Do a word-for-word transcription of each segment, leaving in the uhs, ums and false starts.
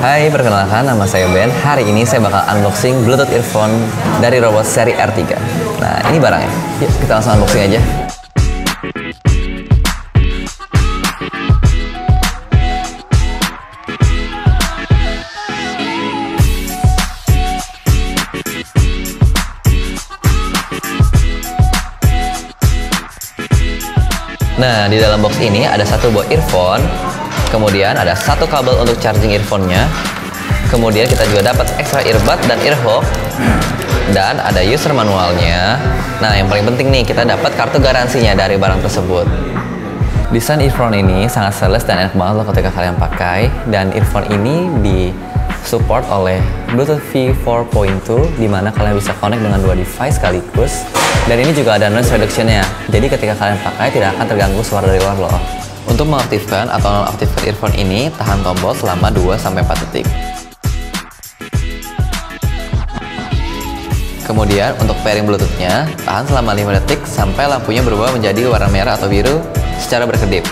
Hai, perkenalkan nama saya Ben. Hari ini saya bakal unboxing Bluetooth earphone dari Robot seri R tiga. Nah, ini barangnya. Yuk, kita langsung unboxing aja. Nah, di dalam box ini ada satu buah earphone, kemudian ada satu kabel untuk charging earphone-nya, kemudian kita juga dapat extra earbud dan earhook, dan ada user manualnya. Nah, yang paling penting nih, kita dapat kartu garansinya dari barang tersebut. Desain earphone ini sangat seamless dan enak banget loh ketika kalian pakai, dan earphone ini disupport oleh Bluetooth V four point two, di mana kalian bisa connect dengan dua device sekaligus. Dan ini juga ada noise reduction-nya, jadi ketika kalian pakai tidak akan terganggu suara dari luar loh. Untuk mengaktifkan atau nonaktifkan earphone ini, tahan tombol selama dua sampai empat detik. Kemudian untuk pairing Bluetooth-nya, tahan selama lima detik sampai lampunya berubah menjadi warna merah atau biru secara berkedip.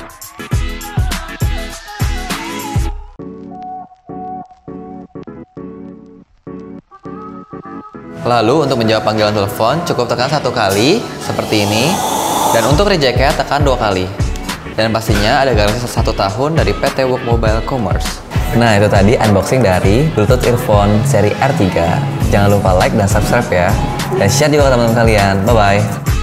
Lalu untuk menjawab panggilan telepon cukup tekan satu kali seperti ini, dan untuk reject-nya tekan dua kali. Dan pastinya ada garansi satu tahun dari P T Work Mobile Commerce. Nah, itu tadi unboxing dari Bluetooth earphone seri R tiga. Jangan lupa like dan subscribe ya, dan share juga ke teman-teman kalian. Bye bye.